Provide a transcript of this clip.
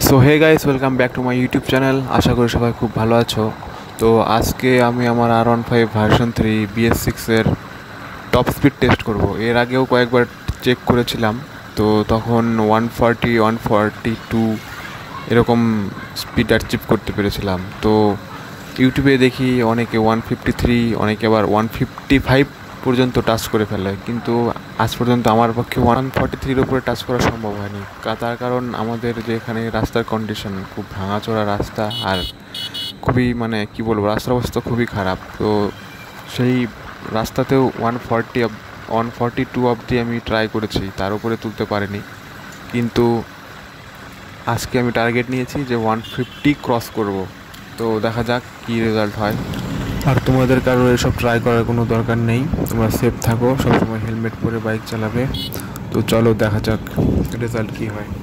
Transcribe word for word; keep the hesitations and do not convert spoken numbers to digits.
So hey guys, welcome back to my YouTube channel. আশা করি সবাই খুব ভালো আছো। তো আজকে আমি আমার R one five version three BS সিক্সের টপ স্পিড টেস্ট করব। এর আগেও কয়েকবার চেক করেছিলাম, তো তখন one forty one forty two এরকম স্পিড অ্যাচিভ করতে পেরেছিলাম। তো ইউটিউবে দেখি অনেকে ওয়ান ফিফটি থ্রি, অনেকে আবার ওয়ান ফিফটি ফাইভ পর্যন্ত টাচ করে ফেলে, কিন্তু আজ পর্যন্ত আমার পক্ষে ওয়ান ফর্টি থ্রির উপরে টাচ করা সম্ভব হয়নি। তার কারণ আমাদের যে এখানে রাস্তার কন্ডিশন খুব ভাঙাচোরা রাস্তা, আর খুবই মানে কি বলবো, রাস্তার অবস্থা খুবই খারাপ। তো সেই রাস্তাতেও one forty one forty two অবধি আমি ট্রাই করেছি, তার উপরে তুলতে পারিনি। কিন্তু আজকে আমি টার্গেট নিয়েছি যে ওয়ান ফিফটি ক্রস করব। তো দেখা যাক কী রেজাল্ট হয়। আর তোমাদের কারোর এসব ট্রাই করার কোনো দরকার নেই, তোমরা সেফ থাকো, সবসময় হেলমেট পরে বাইক চালাবে। তো চলো দেখা যাক রেজাল্ট কী হয়।